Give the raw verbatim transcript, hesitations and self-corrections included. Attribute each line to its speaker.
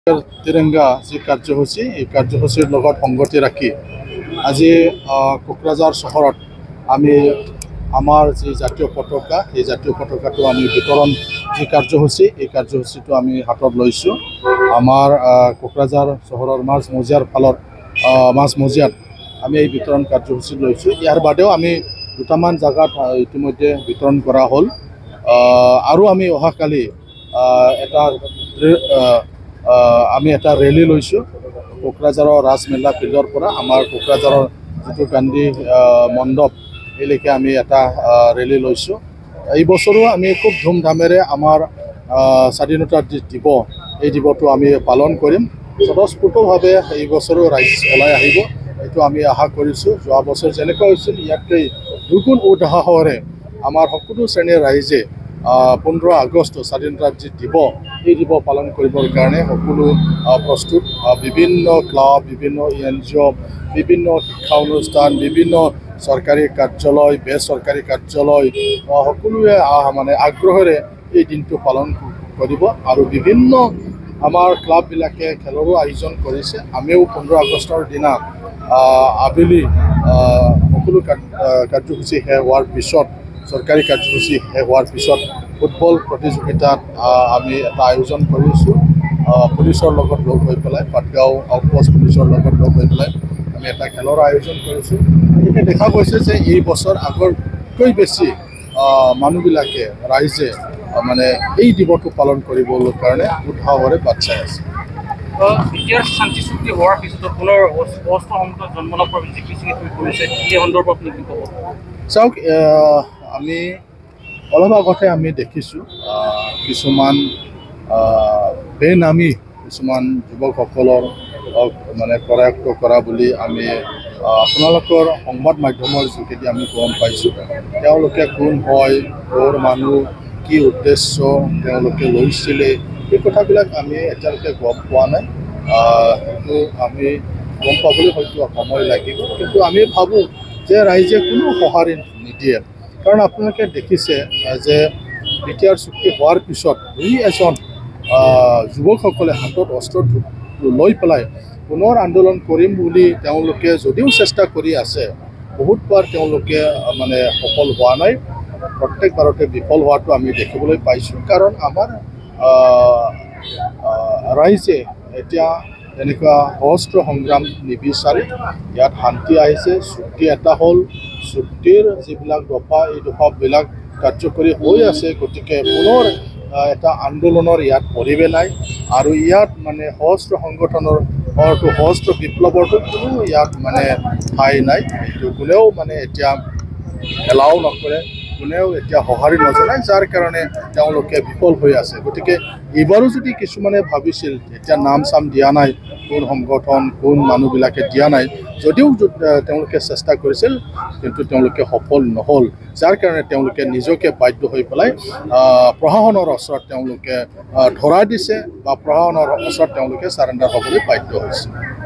Speaker 1: तिरंगा जी कार्यसूची এই কাৰ্যসূচীৰ লগত সংগতি ৰাখি আজি কোকৰাঝাৰ চহৰত আমি আমাৰ যি জাতীয় পতাকা এই জাতীয় পতাকাটো আমি বিতৰণ যি কাৰ্যসূচী এই কাৰ্যসূচীটো আমি হাতত লৈছোঁ আমাৰ কোকৰাঝাৰ চহৰৰ মাছ মজিয়াৰ ফালৰ মাছ মজিয়াত আমি এই বিতৰণ কাৰ্যসূচী লৈছোঁ ইয়াৰ বাদেও আমি দুটামান জায়গাত ইতিমধ্যে বিতৰণ কৰা হ'ল আৰু আমি অহাকালি এটা আমি এটা ৰেলী লৈছোঁ কোকৰাঝাৰৰ ৰাজমেলা ফিল্ডৰ পৰা আমাৰ কোকৰাঝাৰৰ যিটো গান্ধী মণ্ডপ এইলৈকে আমি এটা ৰেলী লৈছোঁ এই বছৰো আমি খুব ধুমধামেৰে আমাৰ স্বাধীনতা দিৱস এই দিৱসটো আমি পালন কৰিম স্বতঃস্ফূৰ্তভাৱে এই বছৰো ৰাইজ ওলাই আহিব এইটো আমি আশা কৰিছোঁ যোৱা বছৰ যেনেকুৱা হৈছিল ইয়াতকৈ দুগুণ উৎসাহেৰে আমাৰ সকলো শ্ৰেণীৰ ৰাইজে পোন্ধৰ আগষ্ট স্বাধীনতা দিৱস এই দিৱস পালন কৰিবৰ কাৰণে সকলো প্ৰস্তুত বিভিন্ন ক্লাব বিভিন্ন এন জি অ' বিভিন্ন শিক্ষা অনুষ্ঠান বিভিন্ন চৰকাৰী কাৰ্যালয় বেচৰকাৰী কাৰ্যালয় সকলোৱে মানে আগ্ৰহেৰে এই দিনটো পালন কৰিব আৰু বিভিন্ন আমাৰ ক্লাববিলাকে খেলৰো আয়োজন কৰিছে আমিও পোন্ধৰ আগষ্টৰ দিনা আবেলি সকলো কাৰ্যসূচী শেষ হোৱাৰ পিছত চৰকাৰী কাৰ্যসূচী শেষ হোৱাৰ পিছত ফুটবল প্ৰতিযোগিতাত আমি এটা আয়োজন কৰিছোঁ পুলিচৰ লগত লগ হৈ পেলাই পাটগাঁও আউটপোষ্ট পুলিচৰ লগত লগ হৈ পেলাই আমি এটা খেলৰ আয়োজন কৰিছোঁ গতিকে দেখা গৈছে যে এই বছৰ আগতকৈ বেছি মানুহবিলাকে ৰাইজে মানে এই দিৱসটো পালন কৰিবলৈ কাৰণে উৎসাহেৰে বাট চাই আছে
Speaker 2: বিটিআৰ শান্তি চুক্তি হোৱাৰ পিছত পুনৰ অস্ত্ৰ সংকট জন্ম লাভ কৰা বিজেপি কৰিছে এই সন্দৰ্ভত আপুনি কি ক'ব
Speaker 1: চাওক আমি অলপ আগতে আমি দেখিছোঁ কিছুমান বেনামী কিছুমান যুৱকসকলৰ মানে কৰায়ত্ব কৰা বুলি আমি আপোনালোকৰ সংবাদ মাধ্যমৰ যোগেদি আমি গম পাইছোঁ তেওঁলোকে কোন হয় ক'ৰ মানুহ কি উদ্দেশ্য তেওঁলোকে লৈছিলে এই কথাবিলাক আমি এতিয়ালৈকে গম পোৱা নাই কিন্তু আমি গম পাবলৈ হয়তো সময় লাগিব কিন্তু আমি ভাবোঁ যে ৰাইজে কোনো সঁহাৰি নিদিয়ে কাৰণ আপোনালোকে দেখিছে যে বিটিআৰ চুক্তি হোৱাৰ পিছত দুই এজন যুৱকসকলে হাতত অস্ত্ৰ লৈ পেলাই পুনৰ আন্দোলন কৰিম বুলি তেওঁলোকে যদিও চেষ্টা কৰি আছে বহুতবাৰ তেওঁলোকে মানে সফল হোৱা নাই প্ৰত্যেকবাৰতে বিফল হোৱাটো আমি দেখিবলৈ পাইছোঁ কাৰণ আমাৰ ৰাইজে এতিয়া এনেকুৱা অস্ত্ৰ সংগ্ৰাম নিবিচাৰে ইয়াত শান্তি আহিছে চুক্তি এটা হ'ল চুক্তিৰ যিবিলাক দফা এই দফাবিলাক কাৰ্যকৰী হৈ আছে গতিকে পুনৰ এটা আন্দোলনৰ ইয়াত পৰিৱেশ নাই আৰু ইয়াত মানে সশস্ত্ৰ সংগঠনৰ অৰ্থ সশস্ত্ৰ বিপ্লৱৰটো কোনো ইয়াত মানে ঠাই নাই এইটো কোনেও মানে এতিয়া এলাও নকৰে কোনেও এতিয়া সঁহাৰি নজনায় যাৰ কাৰণে তেওঁলোকে বিফল হৈ আছে গতিকে এইবাৰো যদি কিছুমানে ভাবিছিল এতিয়া নাম চাম দিয়া নাই কোন সংগঠন কোন মানুহবিলাকে দিয়া নাই যদিও তেওঁলোকে চেষ্টা কৰিছিল কিন্তু তেওঁলোকে সফল নহ'ল যাৰ কাৰণে তেওঁলোকে নিজকে বাধ্য হৈ পেলাই প্ৰশাসনৰ ওচৰত তেওঁলোকে ধৰা দিছে বা প্ৰশাসনৰ ওচৰত তেওঁলোকে চাৰেণ্ডাৰ হ'বলৈ বাধ্য হৈছে